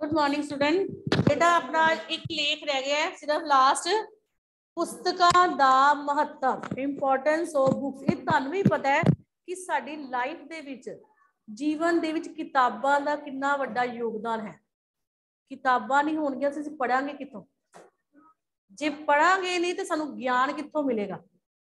Good morning student. बेटा अपना एक लेख रह गया है सिर्फ लास्ट, पुस्तकां दा महत्व, इंपॉर्टेंस ऑफ बुक्स। ये तुहानू भी पता है कि साडी लाइफ दे विच, जीवन दे विच किताबां दा कितना वड्डा योगदान है। किताबां नहीं होणगियां तो असीं पढ़ांगे कित्थों? जे पढ़ांगे नहीं तो सानू ज्ञान कित्थों मिलेगा?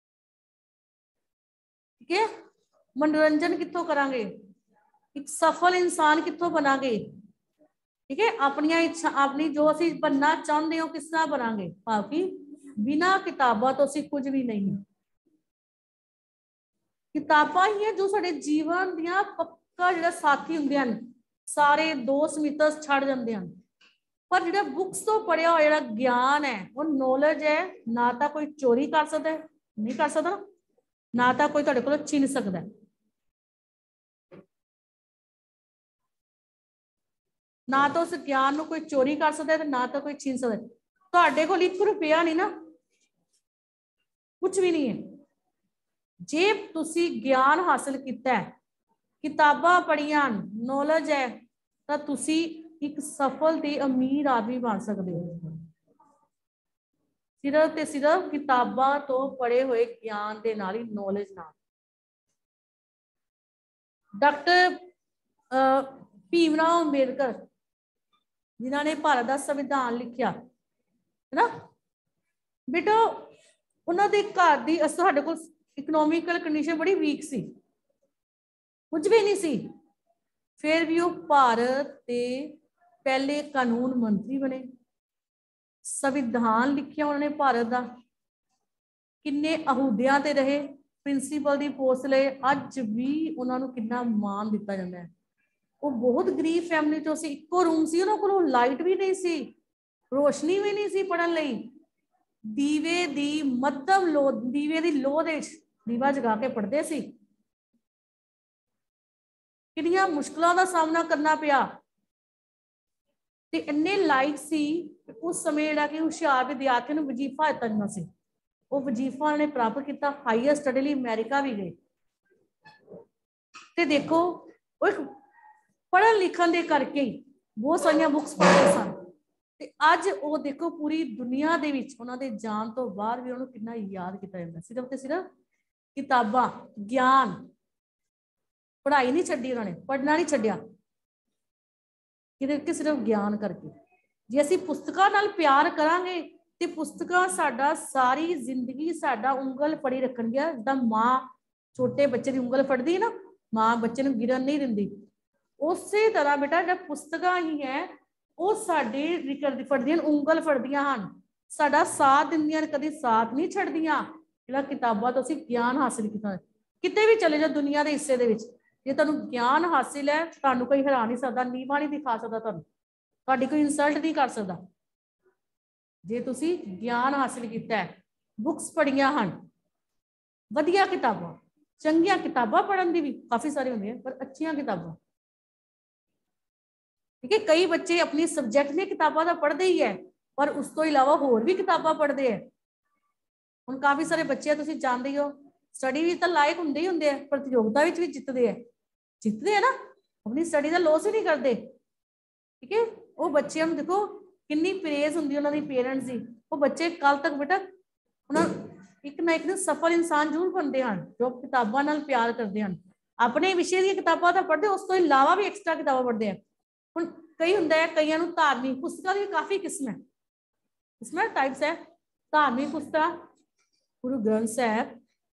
ठीक है, मनोरंजन कित्थों करांगे? एक सफल इंसान कित्थों बनांगे? ठीक है, अपनी इच्छा अपनी जो असी बनना चाहते हो किस तरह बनांगे? बाकी बिना किताबा तो असी कुछ भी नहीं। किताबां ही है जो साडे जीवन दियां पक्का जिहड़ा साथी हुंदे हन। सारे दोस्त मित्र छड़ जांदे हन, पर जिहड़ा बुक्स तो पढ़िया होया जिहड़ा ज्ञान है, वो नॉलेज है, ना तो कोई चोरी कर सकदा है, नहीं कर सकदा, ना तो कोई तुहाडे कोलों छीन सकदा है, ना तो उस ज्ञान को कोई चोरी कर सकता है, ना तो कोई छीन सकता है। तुहाडे कोल 1 रुपया नहीं ना, कुछ भी नहीं है। जे तुसी ज्ञान हासिल किया है, किताबां पढ़ियां, नॉलेज है, तो तुसी एक सफल ते अमीर आदमी बन सकते हो। सिर्फ ते सिर्फ किताबां तो पढ़े हुए ज्ञान के नाल ही, नॉलेज नाल। डॉक्टर भीमराव अंबेडकर जिन्होंने भारत का संविधान लिखिया है ना बेटा, उन्होंने घर की साडे कोल इकनोमिकल कंडीशन बड़ी वीक सी, कुछ भी नहीं सी, फिर भी वो भारत के पहले कानून मंत्री बने। संविधान लिखिया उन्होंने भारत का, किन्ने अहुदियां ते रहे, प्रिंसीपल की पोस्ट ले, अज भी उन्होंने कितना मान दिता जाता है। वो बहुत गरीब फैमिली चो सी, इको रूम सी, उन्होंने कोल लाइट भी नहीं सी, रोशनी भी नहीं सी पढ़न लई, दीवे दी मध्यम लो, दीवे दी लो दे दीवा जगा के पढ़ते सी। कितनियां मुश्किलों का सामना करना पिया, ते इन्ने लाइक सी उस समय जिहड़ा कि हुशियार विद्यार्थियों को वजीफा दिता जांदा सी। वो वजीफा उन्होंने प्राप्त किया, हाईयर स्टडी लई अमेरिका भी गए। ते देखो वो पढ़न लिखन दे करके ही बहुत सारिया बुक्स पढ़ते सन, ते अज वो देखो पूरी दुनिया दे विच उन्हां दे जान तो बाद भी उन्होंने कितना याद किया जाता। सिर्फ ते सिर्फ किताबां, ज्ञान, पढ़ाई नहीं छड्डी, उन्होंने पढ़ना नहीं छड्डिया, कि सिर्फ ज्ञान करके। जे असीं पुस्तकां नाल प्यार करांगे ते पुस्तकां साडा सारी जिंदगी साडा उंगल फड़ी रखणगियां। जिद्दां मां छोटे बच्चे की उंगल फड़दी है ना, मां बच्चे नूं गिरन नहीं दिंदी, उसे तरह बेटा जब पुस्तकां ही है वो साडी फड़दियां उंगल फड़दियां हन, साडा साथ दिंदियां, कदी साथ नहीं छड्डदियां। जिहड़ा किताबां तो असीं ज्ञान हासिल कीता, किते भी चले जाओ दुनिया के हिस्से दे विच, जे तुहानूं ज्ञान हासिल है, तुहानूं कोई हरा नहीं सकदा, नीवा नहीं दिखा सकदा, तुहाडी कोई इंसल्ट नहीं कर सकदा। जे तुसीं ज्ञान हासिल किया है, बुक्स पढ़ियां हन, वधिया किताबां, चंगियां किताबां पढ़न दी भी काफ़ी सारी होंदियां, पर अच्छियां किताबां। ठीक है, कई बच्चे अपनी सबजैक्ट दी किताबां तो पढ़ते ही है, पर उस तो इलावा होर भी किताबां पढ़ते हैं। हुण काफ़ी सारे बच्चे तुसीं जानदे ही हो, स्टडी भी तो लायक हुंदे ही हुंदे हैं, प्रतियोगिता भी जितते हैं ना, अपनी स्टडी का लॉस ही नहीं करते। ठीक है, वो बच्चों को देखो कितनी प्रेज होंगी उन्होंने पेरेंट्स की, वो बच्चे कल तक बेटा एक ना एक सफल इंसान जरूर बनते हैं जो किताबों नाल प्यार करते हैं। अपने विषय दी किताबां तो पढ़ते, उस तो इलावा भी एक्सट्रा किताबां पढ़ते हैं। हुण कई हुंदा है, कईयां नूं धार्मिक पुस्तकां दी काफ़ी किस्म है, इसमें टाइप्स है। धार्मिक पुस्तक गुरु ग्रंथ साहब,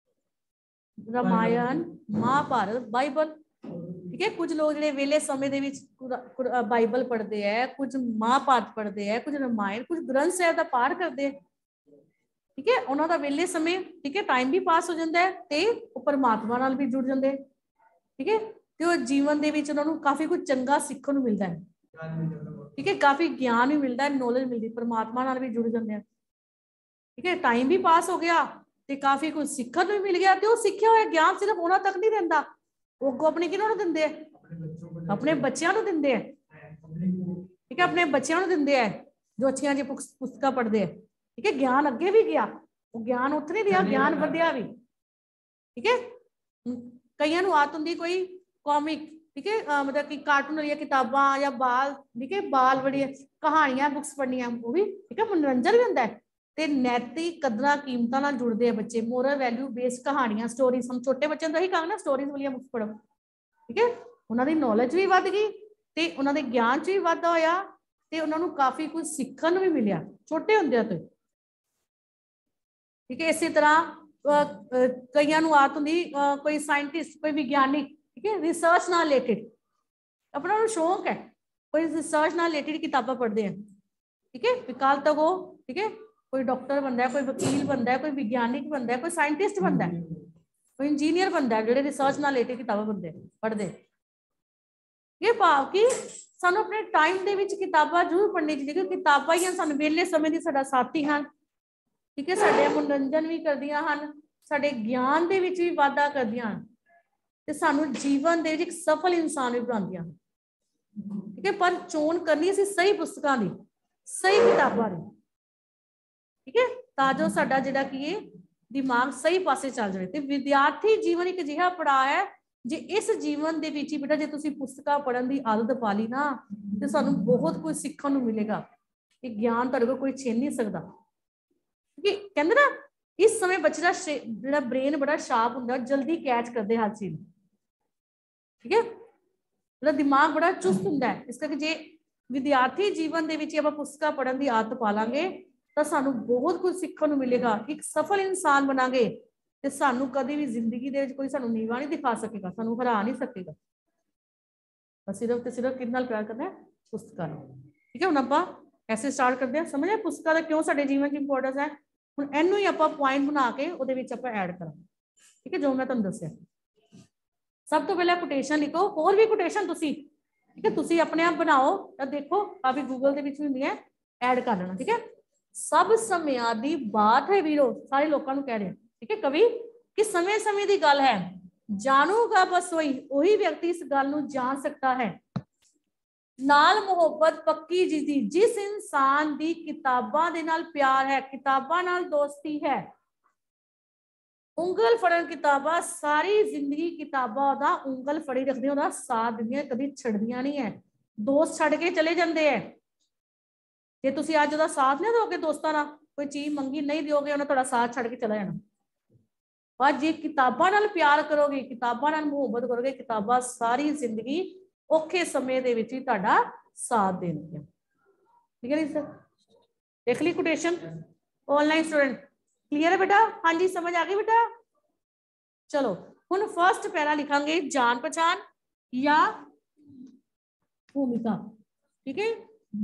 रामायण, महाभारत, बाइबल। ठीक है, कुछ लोग जिहड़े वेले समय दे विच बाइबल पढ़ते हैं, कुछ महाभारत पढ़ते हैं, कुछ रामायण, कुछ ग्रंथ साहब का पाठ करते हैं। ठीक है, उन्हों का वेले समय, ठीक है, टाइम भी पास हो जाता है, तो परमात्मा नाल भी जुड़ जाते हैं। ठीक है, तो जीवन दे विच उन्होंने काफ़ी कुछ चंगा सीखने को मिलता है। ठीक है, काफ़ी ज्ञान भी मिलता है, नॉलेज मिलती, परमात्मा नाल भी जुड़ जाते हैं। ठीक है, टाइम भी पास हो गया, तो काफ़ी कुछ सीखने भी मिल गया, तो सीखा हुआ ज्ञान सिर्फ उन्होंने तक नहीं देता, वो अगों अपने किन्हों देंदे, अपने बच्चों को देंदे। ठीक है, अपने बच्चों को देंदे है जो अच्छियां जी पुस्तकां पढ़ते हैं। ठीक है, ज्ञान अगे भी गया, वो ज्ञान उत्थे नहीं दिया, ज्ञान वधिया भी। ठीक है, कईयां नूं आदत हुंदी कोई कॉमिक ठीक है, मतलब कि कार्टून वाली किताबां या बाल, ठीक है, बाल बड़ी कहानियां बुक्स पढ़नियां, वो भी ठीक है मनोरंजन भी होंगे। ਤੇ ਨੈਤਿਕ ਕਦਰਾਂ ਕੀਮਤਾਂ ਨਾਲ ਜੁੜਦੇ ਆ ਬੱਚੇ, ਮੋਰਲ ਵੈਲਿਊ ਬੇਸਡ ਕਹਾਣੀਆਂ, ਸਟੋਰੀਜ਼। हम ਛੋਟੇ ਬੱਚਿਆਂ ਨੂੰ ਇਹੀ ਕਹਾਂਗੇ ਨਾ, ਸਟੋਰੀਜ਼ ਵਾਲੀਆਂ ਬੁੱਕਸ ਪੜ੍ਹੋ, ਠੀਕ ਹੈ। ਉਹਨਾਂ ਦੀ ਨੌਲੇਜ ਵੀ ਵੱਧ ਗਈ ਤੇ ਉਹਨਾਂ ਦੇ ਗਿਆਨ 'ਚ ਵੀ ਵਾਧਾ ਹੋਇਆ ਤੇ ਉਹਨਾਂ ਨੂੰ ਕਾਫੀ ਕੁਝ ਸਿੱਖਣ ਨੂੰ ਵੀ ਮਿਲਿਆ ਛੋਟੇ ਹੁੰਦਿਆਂ ਤੋਂ, ਠੀਕ ਹੈ। ਇਸੇ ਤਰ੍ਹਾਂ ਕਈਆਂ ਨੂੰ ਆਦਤ ਹੁੰਦੀ, ਕੋਈ ਸਾਇੰਟਿਸਟ, ਕੋਈ ਵਿਗਿਆਨਿਕ, ਠੀਕ ਹੈ, ਰਿਸਰਚ ਨਾਲ ਰਿਲੇਟਡ अपना शौक है, कोई रिसर्च ਨਾਲ रिलेटेड किताबें पढ़ते हैं, ठीक है। कल तक वो, ठीक है, कोई डॉक्टर बनता है, कोई वकील बनता है, कोई विज्ञानिक बनता है, कोई साइंटिस्ट बनता है, कोई इंजीनियर बनता है, जो रिसर्च ਨਾਲ रिलेटेड किताबें बनते पढ़ते। ये भाव कि ਸਾਨੂੰ ਆਪਣੇ ਟਾਈਮ ਦੇ ਵਿੱਚ ਕਿਤਾਬਾਂ ਜ਼ਰੂਰ ਪੜ੍ਹਨੀ ਚਾਹੀਦੀ, ਕਿਉਂਕਿ ਕਿਤਾਬਾਂ ਹੀ ਸਾਨੂੰ ਵਿਹਲੇ ਸਮੇਂ ਦੀ ਸਾਡਾ ਸਾਥੀ ਹਨ, ਠੀਕ ਹੈ। ਸਾਡੇ ਮਨੋਰੰਜਨ ਵੀ ਕਰਦੀਆਂ ਹਨ, ਸਾਡੇ ਗਿਆਨ ਦੇ ਵਿੱਚ ਵੀ ਵਾਧਾ ਕਰਦੀਆਂ ਹਨ ਤੇ ਸਾਨੂੰ ਜੀਵਨ ਦੇ ਵਿੱਚ ਇੱਕ ਸਫਲ ਇਨਸਾਨ ਵੀ ਬਣਾਉਂਦੀਆਂ ਹਨ, ठीक है। पर चोन करनी सी सही पुस्तकों की, सही किताबों की, ठीक है, ताजो साडा जिहड़ा कि दिमाग सही पासे चल जाए। तो विद्यार्थी जीवन एक अजिहा पड़ाव है, जे इस जीवन दे विच बेटा जे तुसीं पुस्तकां पढ़न की आदत पा ली ना, तो सानूं बहुत कुछ सीखण नूं मिलेगा, ये ज्ञान तुहाडे कोल कोई छीन नहीं सकदा। क्योंकि कहंदे ना इस समय बच्चे दा जिहड़ा ब्रेन बड़ा शार्प हुंदा, जल्दी कैच करदे हर चीज़, ठीक है, दिमाग बड़ा चुस्त हुंदा है। इस करके जे विद्यार्थी जीवन दे विच आपां पुस्तकां पढ़न की आदत पा लांगे तो सानूं बहुत कुछ सीखण नूं मिलेगा, एक सफल इंसान बनांगे ते सानूं कदी भी जिंदगी दे विच कोई सानूं नीवा नहीं दिखा सकेगा, सानूं हरा नहीं सकेगा। बस सिर्फ ते सिर्फ किहदे नाल प्यार करना है, पुस्तकां नाल, ठीक है। हुण आपां ऐसे स्टार्ट करदे हां, समझे पुस्तकां दा क्यों साडे जीवन च इंपोर्टेंस है। हुण इहनूं ही आपां पॉइंट बना के उहदे विच आपां ऐड करांगे, ठीक है, जो मैं तुहानूं दस्सिआ। सब तो पहले कोटेशन लिखो, और भी कोटेशन तुसी, ठीक है, तुसी अपने आप बनाओ तो देखो, काफी गूगल दे विच भी हुंदी है, ऐड कर लेना, ठीक है। सब समयां दी बात है वीरो, सारे लोगों को कह रहे हैं, ठीक है, कवि कि समय समय की गल है, जानूगा बस वही व्यक्ति इस गल नूं जान सकता है। नाल मुहब्बत पक्की जिसदी, जिस इंसान दी किताबां दे नाल प्यार है, किताबां नाल दोस्ती है, उंगल फड़न किताबां, सारी जिंदगी किताबां दा उंगल फड़ी रखदी, ओहदा साथ दिंदियां, कभी छड्डियां नहीं है। दोस्त छड़ के चले जाते हैं, जे तुसीं अज ओहदा साथ नहीं दोगे, दोस्तां नाल कोई चीज मंगी नहीं दोगे, उन्हें तुहाडा साथ छड़ के चला जाना। पर जे किताबां नाल प्यार करोगे, किताबां नाल मुहब्बत करोगे, किताबां सारी जिंदगी औखे समय दे विच भी तुहाडा साथ देणगियां, ठीक है जी सर। देख ली कोटेशन, ऑनलाइन स्टूडेंट क्लियर है बेटा? हाँ जी, समझ आ गई बेटा? चलो हुण फर्स्ट पैरा लिखांगे, जान पहचान या भूमिका, ठीक है।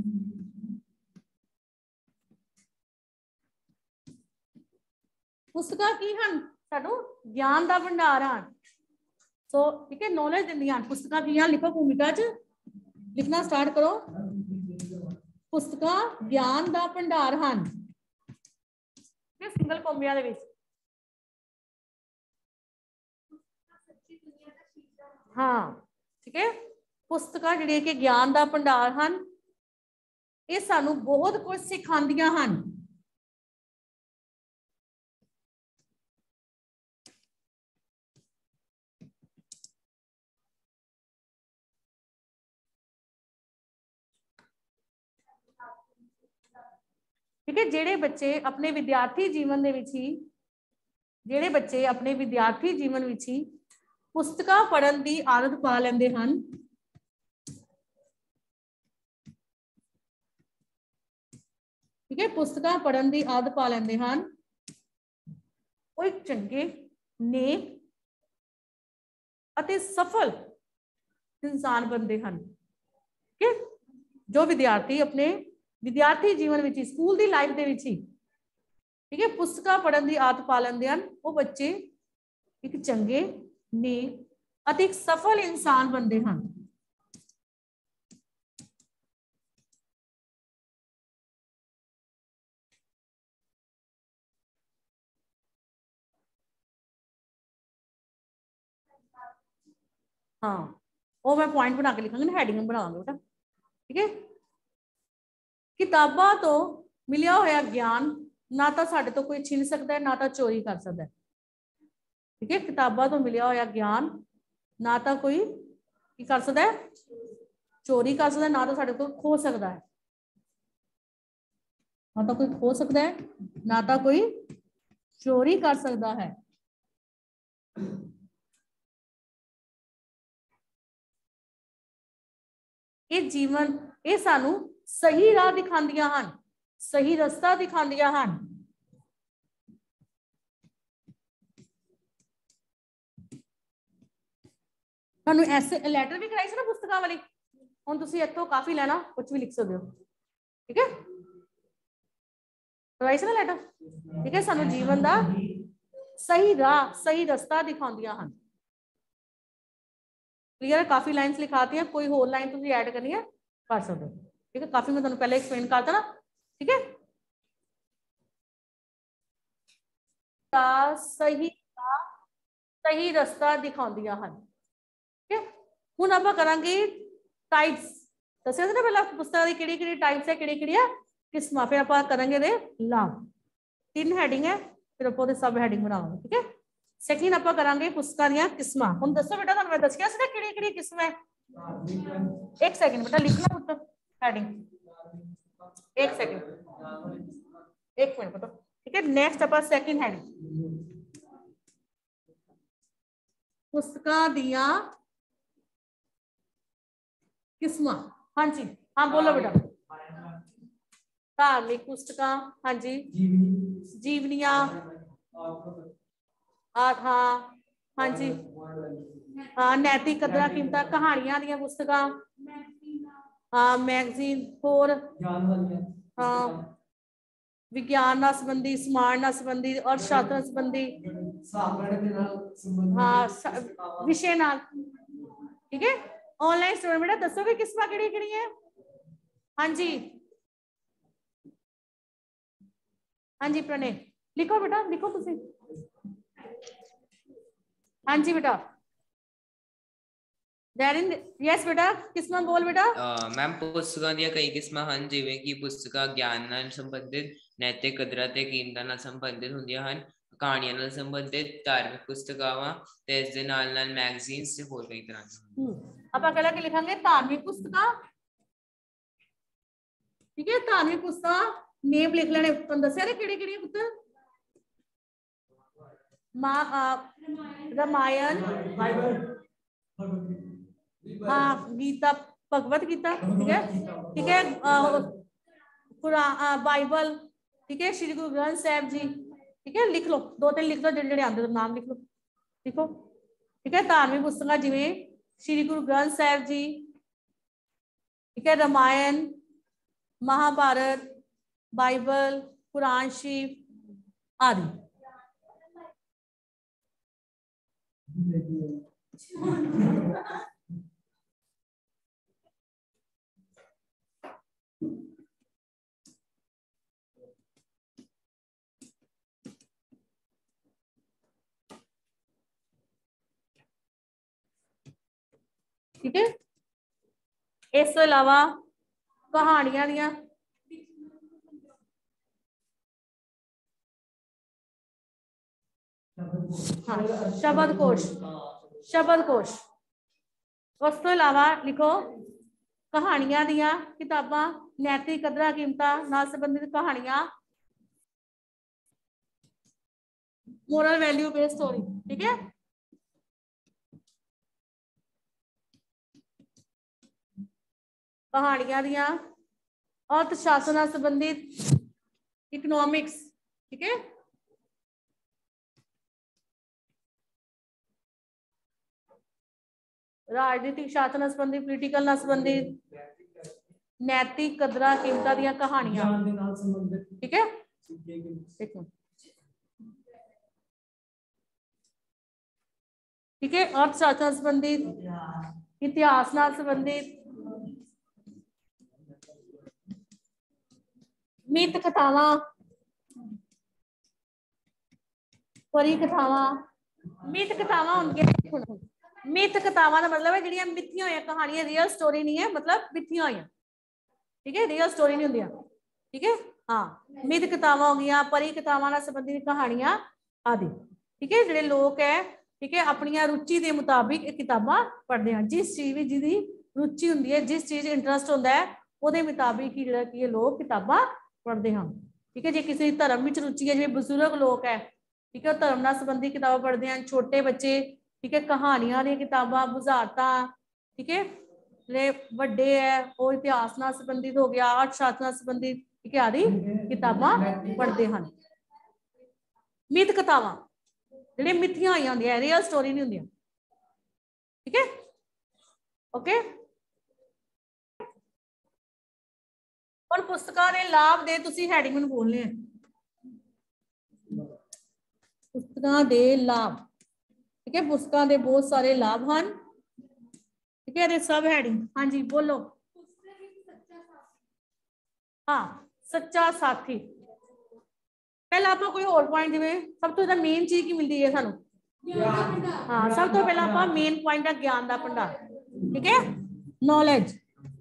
पुस्तकां की हन, सानू ज्ञान दा भंडार हन, सो ठीक है, नॉलेज दिंदियां। पुस्तकां की हन, लिखो भूमिका च लिखना स्टार्ट करो। पुस्तकां ज्ञान दा भंडार हन, सिंगल कोमिया दे विच, हाँ ठीक है। पुस्तकां जिहड़ियां कि ज्ञान दा भंडार हन, ये सानू बहुत कुछ सिखांदियां हन। ठीक है, जेड़े बच्चे अपने विद्यार्थी जीवन दे विच ही, जेड़े बच्चे अपने विद्यार्थी जीवन विच ही पुस्तकां पढ़न की आदत पा लैंदे हन, ठीक है, पुस्तकां पढ़न की आदत पा लैंदे हन, वो एक चंगे, नेक अते सफल इंसान बनते हैं, ठीक है। जो विद्यार्थी अपने विद्यार्थी जीवन में, स्कूल की लाइफ के विच ही, ठीक है, पुस्तकां पढ़न की आदत पा लैंदे हन, वो बच्चे एक चंगे, नेक अते एक सफल इंसान बनते हैं। हाँ, वो मैं पॉइंट बना के लिखांगी ना, हैडिंग बनावांगे बेटा, ठीक है। किताबां तो मिलिया होया ज्ञान ना तो साडे तो कोई छीन सकता है, ना तो चोरी कर सकता है, ठीक है। किताबां तो मिलिया होया ज्ञान ना तो कोई की कर सकता है, चोरी कर सकता है, ना तो साडे कोल खो सकता है, ना तो कोई खो सकता है, ना तो कोई चोरी कर सकता है। ये जीवन ये सानू सही राह दिखांदियां हन, सही रस्ता दिखांदियां हन। तुहानू ऐसे लैटर भी कराई सी ना पुस्तकां वाली, हुण तुसीं इत्थों काफी लेना, कुछ भी लिख सकते हो, ठीक है, कराई सी ना लैटर, ठीक है। सानू जीवन दा सही राह सही रस्ता दिखांदियां हन। क्लियर है, काफी लाइन्स लिखाती हैं, कोई होर लाइन तुसीं ऐड करनी है कर सकते हो, ठीक है। काफी मैं तुहानू पहले एक्सप्लेन करता ना, ठीक है। सही रस्ता दिखांदियां हन, ठीक है। हुण आपां करांगे टाइप्स, दस्सिया सी ना पहला पुस्तकां दी किहड़ी-किहड़ी टाइप्स है, किहड़ी-किहड़ी किस्मां, फिर आपां करांगे दे लाभ। 3 हैडिंग है, फिर आपां ओहदे सब हैडिंग बनावांगे, ठीक है। सेकंड आपां करांगे पुस्तकां दीयां किस्मां। हुण दस्सो बेटा, तुहानू मैं दस्सिया सी ना किहड़ी-किहड़ी किस्म है। एक सेकंड बेटा, लिखना पुत्तर हैडिंग, एक सेकंड, एक मिनट बेटा, ठीक है। नेक्स्ट आपां सेकंड हैडिंग, पुस्तकां दियां किस्मां। हाँ जी, हाँ बोलो बेटा। धार्मिक पुस्तकां, हाँ जी, जीवनियां, हाँ हाँ जी, हाँ नैतिक कदरां कीमतां, कहानियां दियां पुस्तकां, हाँ मैगजीन, होर हाँ विज्ञान नाल संबंधी, समाज नाल संबंधी, अर्थशास्त्र नाल संबंधी, हाँ विषय नाल, ठीक है। ऑनलाइन स्टूडेंट बेटा दसोगे किस्मां किहड़ी-किहड़ी है। हाँ जी, हाँ जी प्रणय लिखो बेटा, लिखो तुसीं, हाँ जी बेटा। डैरिन यस बेटा, किस्मां बोल बेटा। मैम पुस्तकां ਦੀਆਂ ਕਈ ਕਿਸਮਾਂ ਹਨ, ਜਿਵੇਂ ਕਿ ਪੁਸਤਕਾਂ ਗਿਆਨ ਨਾਲ ਸੰਬੰਧਿਤ, ਨੈਤਿਕ ਕਦਰਾਂ ਤੇ ਕੀਮਤਾਂ ਨਾਲ ਸੰਬੰਧਿਤ ਹੁੰਦੀਆਂ ਹਨ, ਕਹਾਣੀਆਂ ਨਾਲ ਸੰਬੰਧਿਤ, ਧਾਰਮਿਕ ਪੁਸਤਕਾਵਾਂ ਤੇ ਇਸ ਦੇ ਨਾਲ ਮੈਗਜ਼ੀਨਸ ਤੇ ਹੋਰ ਕਈ ਤਰ੍ਹਾਂ ਦੀਆਂ। ਆਪਾਂ ਪਹਿਲਾਂ ਕੀ ਲਿਖਾਂਗੇ, ਧਾਰਮਿਕ ਪੁਸਤਕਾਂ, ठीक है। धार्मिक पुस्तक नेम लिख लेने, तुहानू दस्सिया ने किहड़ी-किहड़ी पुत्तर, रामायण, हाँ गीता, भगवत गीता, ठीक है, ठीक है, कुरान, बाइबल, ठीक है, श्री गुरु ग्रंथ साहिब जी, ठीक है। लिख लो, 2-3 लिख लो, जेडे आंदे नाम लिख लो, लिखो, ठीक है। धार्मिक पुस्तकां जिवें श्री गुरु ग्रंथ साहिब जी, ठीक है, रामायण, महाभारत, बाइबल, कुरान शरीफ आदि। ठीक है, इस तो इलावा कहानियां दियां, हाँ शब्दकोश, शब्दकोश, उस तो इलावा लिखो कहानियां दियां किताबां, नैतिक कदरां कीमतां नाल संबंधित कहानियां, मोरल वैल्यू बेस्ड स्टोरी, ठीक है। कहानियां दियां अर्थशास्त्र नाल संबंधित, इकोनॉमिक्स, ठीक है, राजनीतिक शासन नाल संबंधित, पोलिटिकल नाल संबंधित, नैतिक कदरां कीमतां दियां कहानियां, ठीक है। देखो ठीक है, अर्थशास्त्र नाल संबंधित, इतिहास नाल संबंधित, मिथ कथावां, परी कथावां, मिथ कथावां होंदियां, मिथ कथावां दा मतलब है जिहड़ियां मिथियां होईयां कहानियां, रियल स्टोरी नहीं है, मतलब मिथियां होईयां, ठीक है, रियल स्टोरी नहीं होंदियां, ठीक है। हाँ मिथ कथावां हो गईयां, परी कथावां नाल संबंधित कहानियां आदि, ठीक है। जिहड़े लोक है ठीक है, अपनी रुचि के मुताबिक किताबां पढ़ते हैं। जिस चीज़ में जिहदी रुचि होंदी है, जिस चीज़ इंटरस्ट होंदा है, ਉਹਦੇ मुताबिक ही जिहड़ा कि लोग किताबां पढ़ते हैं। ठीक है, जे किसी धर्म में रुचि है, जिवें बजुर्ग लोग है, ठीक है, धर्म नाल संबंधी किताबां पढ़ते हैं। छोटे बच्चे, ठीक है, कहानियां दी किताबां, बुझारतां, ठीक है, वड्डे है वो इतिहास नाल संबंधित हो गया, अर्थशास्त्र नाल संबंधित, ठीक है, आदि किताबां पढ़ते हैं। मिथ कथावां जिहड़ियां मिथियां आईयां होंदियां, रियल स्टोरी नहीं होंदियां। ठीक है, ओके। और पुस्तकां दे लाभ दे तुसीं हैडिंग मैनूं बोलने हैं। पुस्तकां दे लाभ, ठीक है, पुस्तकां दे बहुत सारे लाभ हैं। ठीक है, सब हैडिंग, हाँ जी बोलो। हाँ, सच्चा साथी। पहला आप कोई और पॉइंट जिवें सब तो मेन चीज की मिलती है सानू। हाँ, सब तो पहला आप मेन पॉइंट है ज्ञान का भंडार। ठीक है, नॉलेज,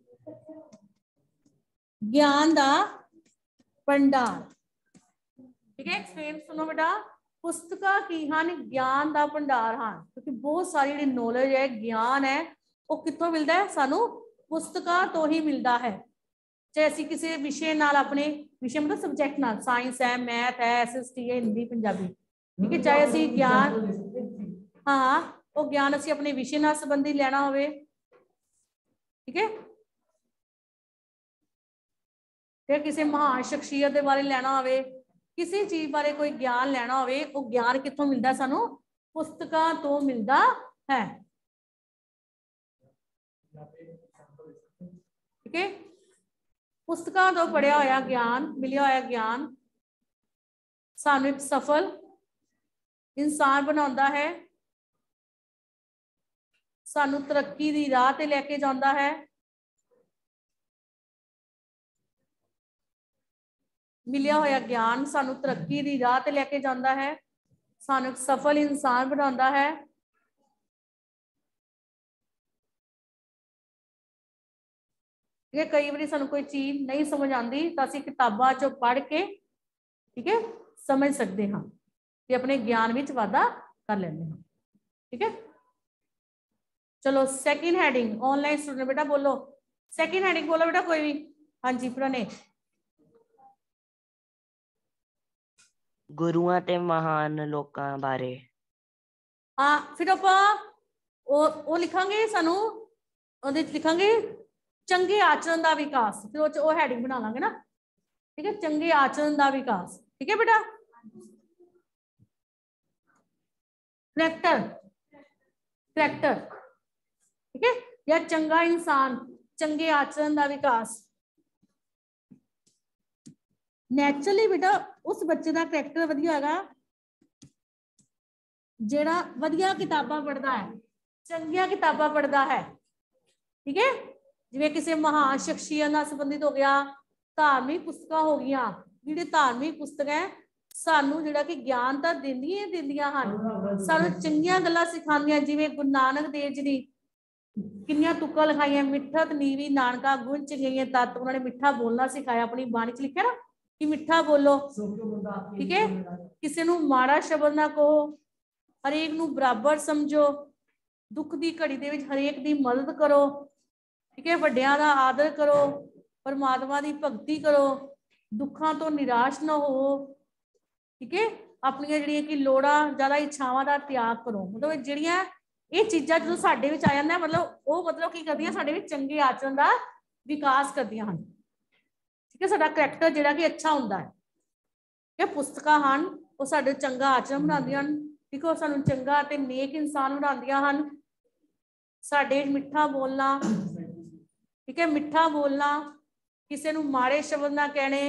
ज्ञान का भंडार। ठीक है, एक्सप्लेन सुनो बेटा, पुस्तकां की हैं ज्ञान का भंडार हाँ, क्योंकि बहुत सारी जी नॉलेज है, ज्ञान है, वो कितों मिलता है सानू? पुस्तकां तो ही मिलता है। चाहे असीं किसी विषय नाल, अपने विषय मतलब सबजैक्ट नाल, साइंस है, मैथ है, SST है, हिंदी पंजाबी, ठीक है, चाहे असीं ज्ञान, हाँ वो ज्ञान असीं अपने विषय नाल संबंधी लेना होवे, ठीक है, फिर किसी महान शख्सियत के बारे लेना होवे, किसी चीज बारे कोई ज्ञान लेना होवे, वो ज्ञान कित्थों मिलता सानू? पुस्तकां तो मिलता है। ठीक है, पुस्तकां तो पढ़िया होया ज्ञान, मिलिया होया ज्ञान सानू एक सफल इंसान बनाउंदा है, सानू तरक्की दी राह ते लेके जांदा है, मिलिया होया ज्ञान सानू तरक्की दी राह ते लेके जांदा है, सानू एक सफल इंसान बनाउंदा है। कई बार सानू कोई चीज नहीं समझ आती तो असीं किताबां चों पढ़ के, ठीक है, समझ सकते हाँ, ते अपने ज्ञान विच वाधा कर लेंदे हां। ठीक है, चलो सैकेंड हैडिंग, ऑनलाइन स्टूडेंट बेटा बोलो, सैकेंड हैडिंग बोलो बेटा कोई भी। हाँ जी प्रणय। गुरुआं ते महान लोकां बारे। हाँ, फिर आपां लिखांगे, सानू ਉਹਦੇ ਚ लिखांगे चंगे आचरण का विकास, फिर वो हैडिंग बना लांगे ना। ठीक है, चंगे आचरण का विकास। ठीक है बेटा, करैक्टर, करैक्टर, ठीक है, या चंगा इंसान, चंगे आचरण का विकास। नैचुरली बेटा उस बच्चे का करैक्टर वधिया होगा जेड़ा वधिया किताबां पढ़ता है, चंगिया किताबां पढ़ता है। ठीक है, जिवें किसी महान शख्सियत नाल संबंधित हो गया, धार्मिक पुस्तकां हो गई, जिहड़ी धार्मिक पुस्तक है सानू जिहड़ा कि ज्ञान तां दिंदियां ही दिंदियां हन, सानू चंगियां गल्लां सिखांदियां। जिवें गुरु नानक देव जी ने किन्नियां तुक्कां लिखाइयां, मिठत नीवी नानका गुण चंगियां तत्त, उन्होंने मिठा बोलना सिखाया, अपनी बाणी च लिखिया ना कि मिठा बोलो। ठीक है, किसी नू माड़ा शब्द ना कहो, हरेक नू बराबर समझो, दुख की घड़ी दे विच हरेक दी मदद करो। ठीक है, वड्डियां दा आदर करो, परमात्मा की भगती करो, दुखों तो निराश ना हो। ठीक है, अपनी जिहड़ियां कि लोड़ां ज़्यादा इच्छावां दा त्याग करो। मतलब जिहड़ियां ये चीज़ां जो साडे विच आ जांदा, मतलब वो मतलब की करदियां, साडे विच चंगे आचरण का विकास करदियां हन। ठीक है, साडा करैक्टर जिहड़ा कि अच्छा हुंदा है। ठीक है, पुस्तकां हन वो साडे चंगा आचरण बनाउंदियां हन। ठीक है, सानू चंगा ते नेक इंसान बनाउंदियां हन। साडे मिठा बोलना, ठीक है, मिठा बोलना, किसी नू माड़े शब्द ना कहने,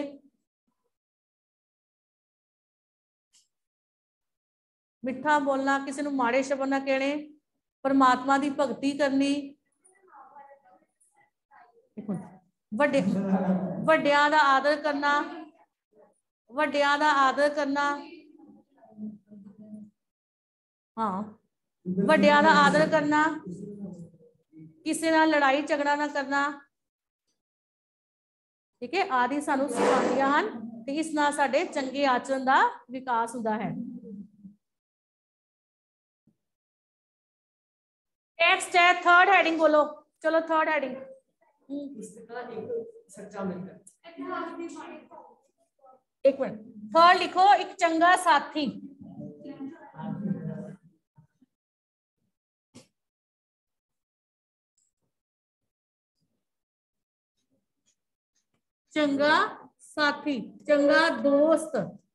मिठा बोलना, किसी नू माड़े शब्द ना कहने, परमात्मा की भगती करनी, वड्डियां दा आदर करना, वड्डियां दा आदर करना, हाँ वड्डियां दा आदर करना, किसी नाल लड़ाई झगड़ा ना करना। ठीक है, आदि सानू सिखांदियां हन ते इस नाल साडे चंगे आचरण का विकास हुंदा है। नेक्स्ट है थर्ड हेडिंग, बोलो चलो थर्ड हेडिंग। एक मिनट, थर्ड लिखो, एक चंगा साथी। चंगा साथी, चंगा दोस्त।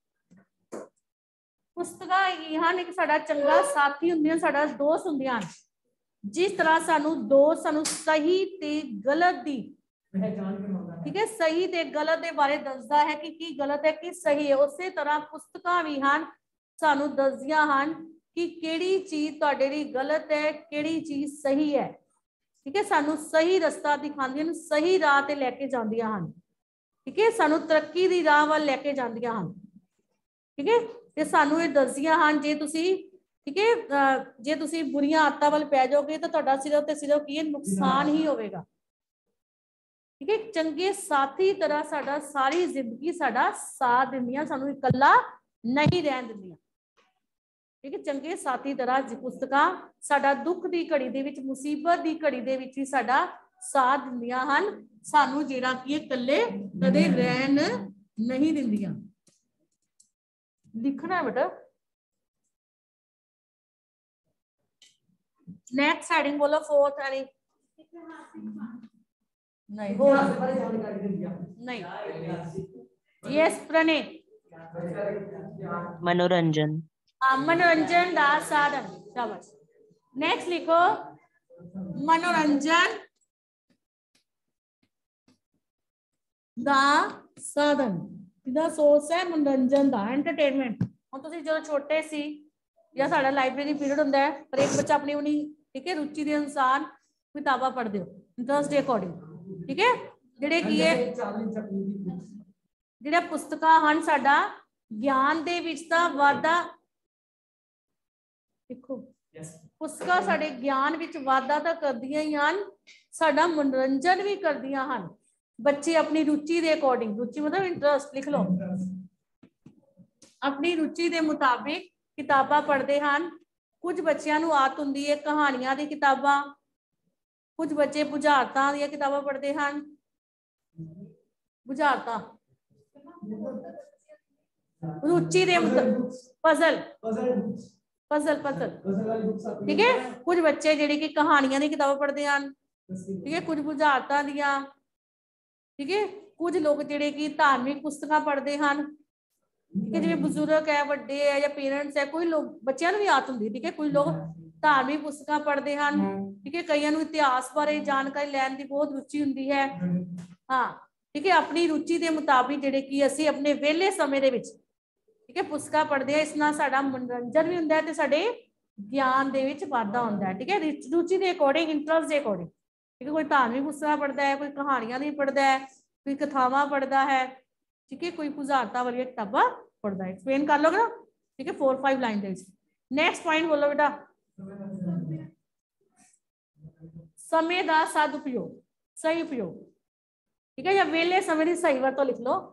पुस्तकां ਹਨ ਇੱਕ ਸਾਡਾ ਚੰਗਾ ਸਾਥੀ ਹੁੰਦੀਆਂ, ਸਾਡਾ ਦੋਸਤ ਹੁੰਦੀਆਂ ਹਨ। जिस तरह सानू दोस्त सानू सही ते गलत दी पहचान करवांदा है, ठीक है, सही ते गलत दे बारे दसदा है कि की गलत है की सही है। उसी तरह पुस्तकां भी ਹਨ सानू दसदियां ਹਨ कि केड़ी चीज तुहाडे लई गलत है, केड़ी चीज सही है, ठीक है। सानू सही रास्ता दिखांदियां न, सही राह ते लेके जांदियां ਹਨ, ठीक है। सानू तरक्की दी राह वाल लेके जांदियां ਹਨ, ठीक है। ते सानू ये दसदियां ਹਨ जे तुसी, ठीक है, जे तुसी बुरियां आदतां वाल पै जाओगे तो तुहाडा सिर्फ ते सिर्फ की नुकसान ही होवेगा, ठीक है। चंगे साथी तरह साडा सारी जिंदगी साडा साथ दिंदियां, सानू इकल्ला नहीं रहन दिंदियां, ठीक है। चंगे साथी तरह पुस्तकां साडा दुख दी घड़ी दे विच, मुसीबत दी घड़ी दे विच भी साडा साथ दिंदियां ਹਨ, सानू जेड़ा की इकल्ले कदे रहन नहीं दिंदियां। लिखना है बेटा। नेक्स्ट हेडिंग बोलो, फोर्थ हेडिंग। नहीं हो नहीं, यस प्रणय। मनोरंजन। मनोरंजन दा साधन, शाबाश। नेक्स्ट लिखो, मनोरंजन दा साधन। इहदा सोर्स है मनोरंजन दा, एंटरटेनमेंट। हुण तुसीं जदों छोटे सी या साडा लाइब्रेरी पीरियड हुंदा है, पर एक बच्चा अपनी अपनी, ठीक है, रुचि के अनुसार किताबां पढ़दे हो, इंटरेस्ट के अकॉर्डिंग, ठीक है। जिहड़े की है जिहड़े पुस्तकां ਹਨ साडा ज्ञान दे विच तां वाधा, देखो पुस्तकां साडे ज्ञान विच वाधा तां करदियां ही ਹਨ, साडा मनोरंजन भी करदियां ਹਨ। बच्चे अपनी रुचि के अकॉर्डिंग, रुचि मतलब इंटरेस्ट लिख लो, अपनी रुचि के मुताबिक किताबां पढ़ते हैं। कुछ बच्चों को आदत होंदी है कहानियां दी किताबां, कुछ बच्चे बुझारतां दी किताबां पढ़ते हैं। बुझारतां रुचि दे पजल पजल पजल, ठीक है। कुछ बच्चे जिहड़े कि कहानियां दी किताबां पढ़ते हैं, ठीक है, कुछ बुझारतां दियां, ठीक है। कुछ लोग जिहड़े कि धार्मिक पुस्तकां पढ़ते हैं, ठीक है, जिवें बजुर्ग है, वड्डे है या पेरेंट्स है, कोई लोग बच्चों भी आदत होंदी, ठीक है। कुछ लोग धार्मिक पुस्तकां पढ़ते हैं, ठीक है। कईयां नूं इतिहास बारे जानकारी लैण दी बहुत रुचि हुंदी है, हाँ, ठीक है। अपनी रुचि के मुताबिक जिहड़े कि असीं अपने वेले समय दे विच, ठीक है, पुस्तकां पढ़दे हैं। इस नाल साडा मनोरंजन भी हुंदा है ते साडे ज्ञान दे विच वाधा हुंदा है, ठीक है। रुचि के अकॉर्डिंग, इंटरेस्ट के अकॉर्डिंग, ठीक है। कोई धार्मिक पुस्तकां पढ़दा है, कोई कहानियां दी पढ़दा है, कोई कथावां पढ़दा है, ठीक है, कोई बुझारतां वाली किताबां पढ़दा है। एक्सप्लेन कर लोगे ना, ठीक है, 4-5 लाइन दे विच। नेक्स्ट पॉइंट बोलो बेटा, समय का सदुपयोग, सही उपयोग, ठीक है, या वेले समय की सही वरतों लिख लो।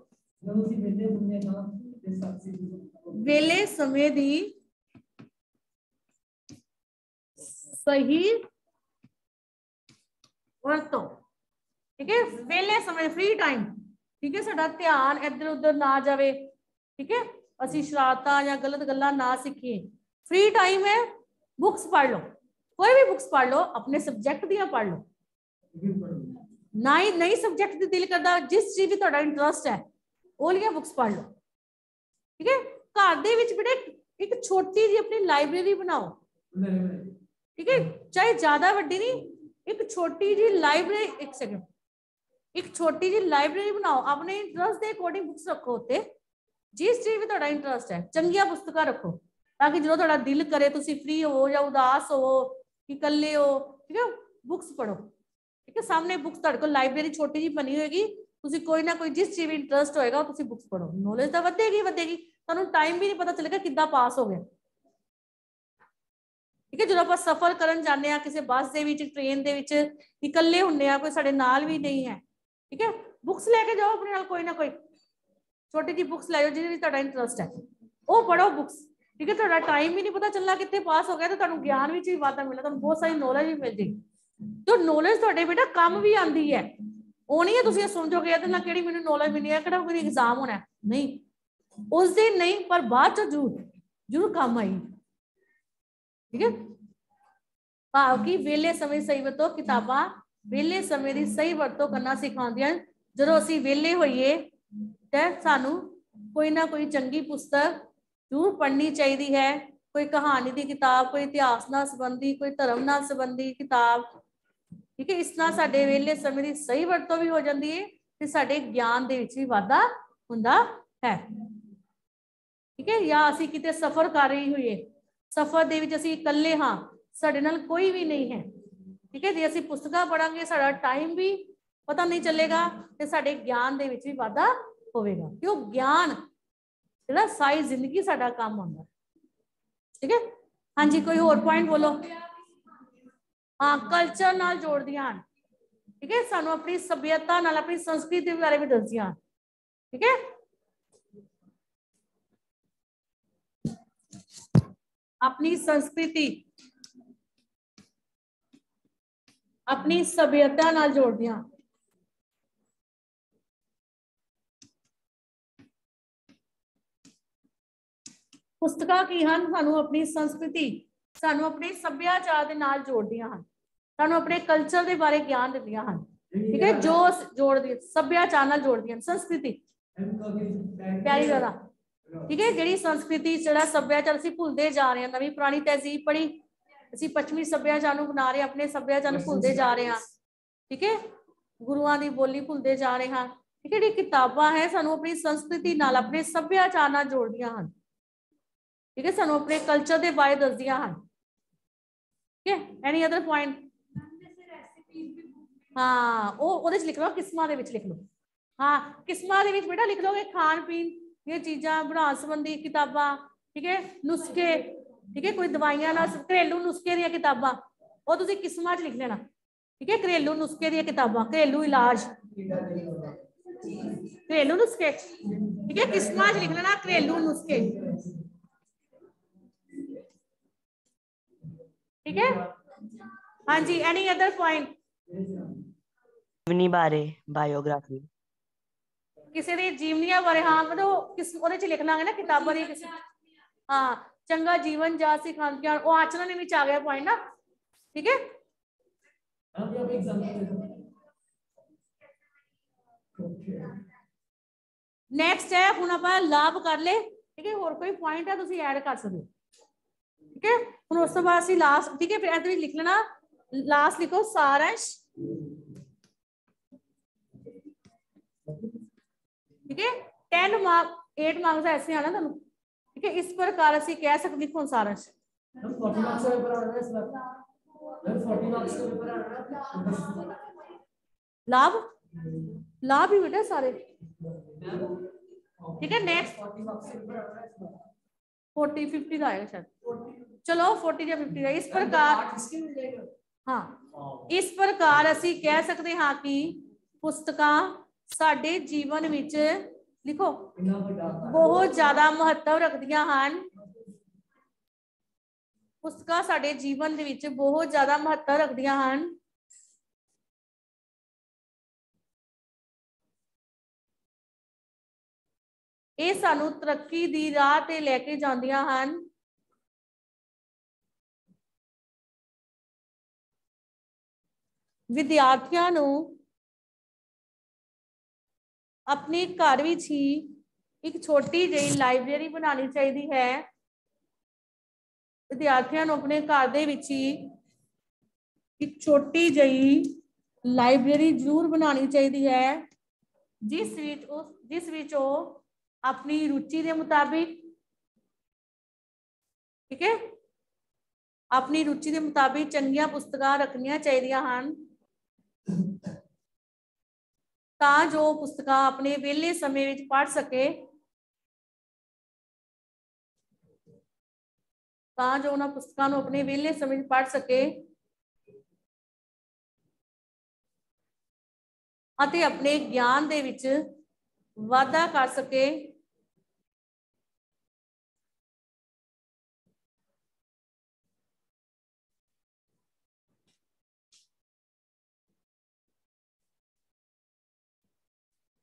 वेले समय की सही वरतों, ठीक है। वेले समय, फ्री टाइम, ठीक है, साडा ध्यान इधर उधर ना जाए, ठीक है, असीं शरारतां या गलत गल्लां ना सीखिए। फ्री टाइम है, बुक्स पढ़ लो, कोई भी बुक्स पढ़ लो, अपने सब्जेक्ट दियां पढ़ लो, नई सब्जेक्ट दी दिल करदा, जिस चीज तुहाडा इंटरेस्ट है ओलियां बुक्स पढ़ लो, ठीक है। घर दे विच बेटे एक छोटी जी अपनी लाइब्रेरी बनाओ, ठीक है, चाहे ज्यादा वड्डी नहीं, एक छोटी जी लाइब्रेरी, एक सेकंड, एक छोटी जी लाइब्रेरी बनाओ, अपने इंटरेस्ट के अकॉर्डिंग बुक्स रखो उत्ते, जिस चीज में तुहाडा इंटरेस्ट है, चंगियां पुस्तकां रखो, ताकि जो तुहाडा दिल करे तुसीं फ्री हो या उदास हो कि इकल्ले हो, ठीक है, बुक्स पढ़ो, ठीक है। सामने बुक्स तुहाडे कोल लाइब्रेरी छोटी जी बनी होएगी, तुसीं कोई ना कोई जिस चीज में इंटरेस्ट होएगा तुसीं बुक्स पढ़ो, नॉलेज तो वधेगी, तुहानूं टाइम भी नहीं पता चलेगा किद्दां पास हो गया, ठीक है। जो आप सफर करन जाने आ किसी बस दे विच, ट्रेन दे विच, इकल्ले हुंदे आ, कोई साडे नाल भी नहीं है, ठीक है, बुक्स लेके जाओ अपने नाल, कोई ना कोई छोटी जी बुक्स लै जाओ जिहदे विच तुहाडा इंटरेस्ट है, वो पढ़ो बुक्स, ठीक है, थोड़ा टाइम भी नहीं पता चलना कितने पास हो गया, तो तुहानू ज्ञान विच भी वाधा मिलना, तुहानू बहुत सारी नॉलेज भी मिल जाएगी। तो नॉलेज तुहाडे बेटा काम भी आती है, ਉਹ नहीं है तुसीं समझोगे ਇਹਦੇ ਨਾਲ ਕਿਹੜੀ ਮੈਨੂੰ ਨੌਲੇਜ ਮਿਲੀ ਹੈ, ਕਿਹੜਾ ਕੋਈ एग्जाम होना है, नहीं उस दिन नहीं, पर बाद च जरूर काम आई। ठीक है, भाव कि वेले समय सही वरतो, किताबां वेले समय की सही वरतो करना सिखाउंदियां। ਜਦੋਂ ਅਸੀਂ वेले होइए ते सानू कोई ना कोई चंगी पुस्तक जरूर पढ़नी चाहिए है, कोई कहानी की किताब, कोई इतिहास नाल संबंधी, कोई धर्म नाल संबंधी किताब। ठीक है, इस नाल साडे वेले समय की सही वरतो भी हो जाती है ते साडे ज्ञान दे विच भी वाधा हुंदा है। ठीक है, या असीं किते सफर कर रही होइए, सफर दे विच असीं इकल्ले हाँ, साडे नाल कोई भी नहीं है। ठीक है, जे असीं पुस्तकां पढ़ांगे साडा टाइम भी पता नहीं चलेगा ते साडे ज्ञान दे विच भी वाधा होवेगा, क्यों ज्ञान जिहड़ा सारी जिंदगी साडा काम आउंदा। ठीक है, हाँ जी, कोई होर पॉइंट बोलो। हाँ, कल्चर नाल जोड़दियां हन। ठीक है, सानू अपनी सभ्यता नाल अपनी संस्कृति के बारे में दसदियां। ठीक है, अपनी संस्कृति अपनी सभ्यता नाल जोड़दियां। पुस्तकां की हन सानू अपनी संस्कृति, सानू अपने सभ्याचार दे नाल जोड़दियां हन, सानू अपने कल्चर के बारे ज्ञान दिंदियां हन। ठीक है, जो जोड़दी सभ्याचार नाल जोड़दियां संस्कृति प्यारी ज्यादा। ठीक है, जिहड़ी संस्कृति जिहड़ा सभ्याचार असीं भुलदे जा रहे हैं, नवीं पुरानी तहजीब पढ़ी असीं पश्चिमी सभ्याचार नूं बना रहे, अपने सभ्याचार नूं भुलदे जा रहे हैं। ठीक है, गुरुआं दी बोली भुलदे जा रहे हैं। ठीक है, जिहड़ी किताबां है सानू अपनी संस्कृति नाल अपने सभ्याचार नाल जोड़दियां हन। ठीक है, सानू अपने कल्चर के बारे दसदियां हन। ठीक है, एनी अदर पॉइंट। हाँ, वो लिख लो, किस्मां दे विच लिख लो। हाँ, किस्मां दे विच बेटा लिख लोगे खान पीन ये चीज़ां बनाने संबंधी किताबां। ठीक है, नुस्खे। ठीक है, कोई दवाइयां नाल घरेलू नुस्खे दी किताबां वो तुसीं किस्मां च लिख लेना। ठीक है, घरेलू नुस्खे दी किताबां, घरेलू इलाज, घरेलू नुस्खे। ठीक है, किस्मां च लिख लेना घरेलू नुस्खे। ठीक है, हाँ जी, एनी अदर पॉइंट। जीवनी बारे बायोग्राफी, किसी दी जीवनियां बारे, हाँ मतलब किस ओदे च लिख लांगे ना किताबां दी किसी। हाँ, चंगा जीवन जा सिखांदियां, वो आचरण विच आ गया पॉइंट ना। ठीक है, नेक्स्ट है हुण आपां लाभ कर ले। ठीक है, होर कोई पॉइंट है तुसीं ऐड कर सकदे हो। ठीक है, हुण उस तो बाद असीं लास्ट। ठीक है, फिर इहदे विच लिख लेना लास्ट लिखो सारांश। ठीक है, 10 मार्क 8 मार्क्स ऐसे आना तुहानू। ठीक है, इस प्रकार असीं कह सकते हैं सारांश। लाभ लाभ ही बेटा सारे। ठीक है, नेक्स्ट 40 50 का आएगा शायद, चलो 40 या 50 का। इस प्रकार हाँ, इस प्रकार असी कह सकते हाँ कि पुस्तकां साडे जीवन विच लिखो बहुत ज्यादा महत्व रखदियां हन। पुस्तकां साडे जीवन दे विच बहुत ज्यादा महत्व रखदियां हन। ये सानू तरक्की दी राह ते लेके जांदियां हन। विद्यार्थियों नू अपने घर विच ही एक छोटी जी लाइब्रेरी बनानी चाहिए है। विद्यार्थियों नू अपने घर दे विच ही एक छोटी जी लाइब्रेरी जरूर बनानी चाहिए है, जिस विच ओ अपनी रुचि के मुताबिक, ठीक है, अपनी रुचि के मुताबिक चंगियां पुस्तकां रखनियां चाहिए हन, तां जो पुस्तकां अपने वेले समय विच पढ़ सके, तां जो उन्हां पुस्तकां नूं अपने वेले समय विच पढ़ सके अते अपने ज्ञान दे विच वाधा कर सके।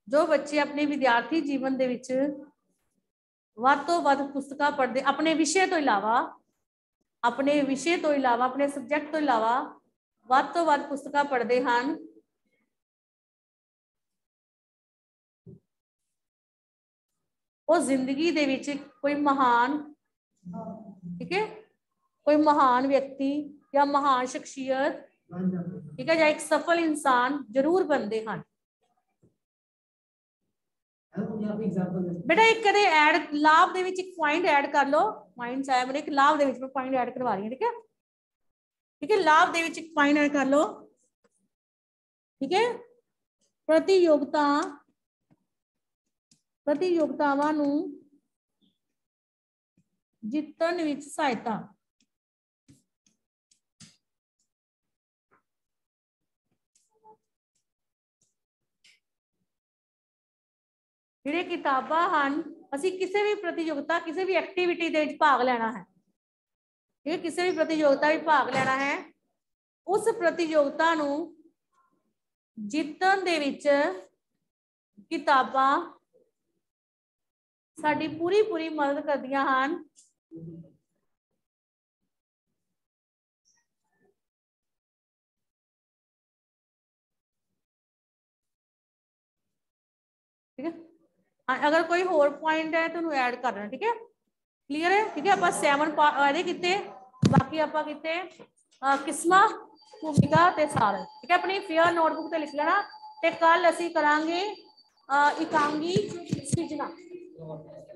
जो बच्चे अपने विद्यार्थी जीवन दे विच ਵੱਧ ਤੋਂ ਵੱਧ पुस्तकां पढ़ते, अपने विषय तो इलावा अपने सब्जेक्ट तो इलावा ਵੱਧ ਤੋਂ ਵੱਧ पुस्तकां पढ़ते हैं, वो जिंदगी दे विच कोई महान, ठीक है, कोई महान व्यक्ति या महान शख्सियत, ठीक है, या एक सफल इंसान जरूर बनते हैं। बेटा एक कदे ऐड लाभ दे विच एक पॉइंट ऐड कर लो, माइंड से मैंने एक लाभ दे विच मैं पॉइंट ऐड करवा रही हूं, ठीक है, ठीक है, लाभ दे विच एक पॉइंट ऐड कर लो, ठीक है। प्रतियोगितावां नूं जितण विच सहायता, ਜਿਹੜੇ किताबां ਹਨ, ਅਸੀਂ ਕਿਸੇ भी प्रतियोगिता किसी भी एक्टिविटी ਦੇ ਵਿੱਚ भाग लेना है, ठीक है, किसी भी प्रतियोगिता ਵਿੱਚ भाग लेना है, उस प्रतियोगिता ਨੂੰ ਜਿੱਤਣ ਦੇ ਵਿੱਚ किताबां साडी पूरी मदद करदियां ਹਨ। ठीक है, अगर कोई होर पॉइंट है तो ऐड करना, ठीक है, क्लियर है, ठीक है। आप 7 किते, बाकी आप किते किस्मां, भूमिका ते सार, ठीक है, अपनी फेयर नोटबुक ते लिख लेना, ते कल असीं करांगे एकांगी सिरजना।